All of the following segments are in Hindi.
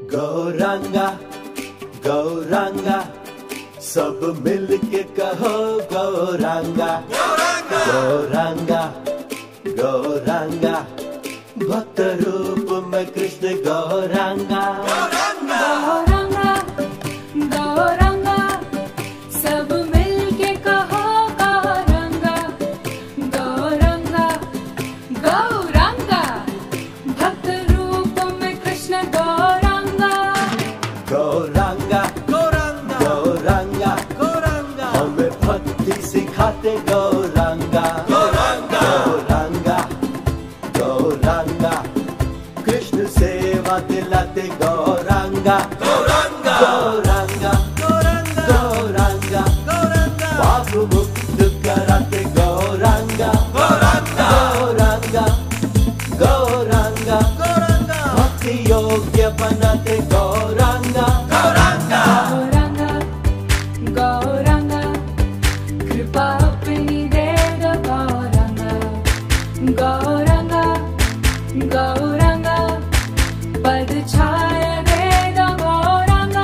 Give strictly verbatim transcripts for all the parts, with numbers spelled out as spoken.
गौरांगा गौरांगा सब मिल के कहो गौरांगा गौरांगा गौरांगा भक्त रूप में कृष्ण गौरांगा गौरांगा गौरांगा सब मिल के कहो गौरांगा गौरांगा गौरांगा भक्त रूप में कृष्ण गौरांगा गौरांगा गौरांगा गौरांगा गौरांगा हमें भक्ति सिखाते गौरांगा गौरांगा गौरांगा गौरांगा कृष्ण सेवा दिलाते गौरांगा गौरांगा गौरांगा गौरांगा गौरांगा गौरांगा पाप मुक्त कराते गौरांगा गौरांगा गौरांगा गौरांगा गौरांगा भक्ति योग्य बनाते गौरांगा गौरांगा गौरांगा गौरांगा कृपा अपनी दे दो गौरांगा गौरांगा गौरांगा पद छाया दे दो गौरांगा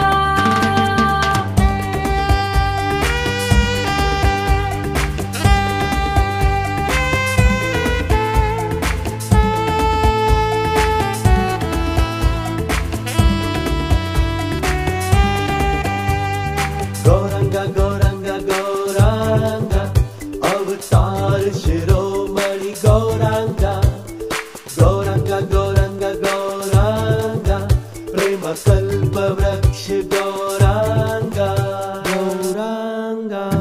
गौरांगा गौरांगा गौरांगा अवतार शिरोमणि गौरांगा गौरांगा गौरांगा गौरांगा प्रेम कल्प वृक्ष गौरांगा गौरांगा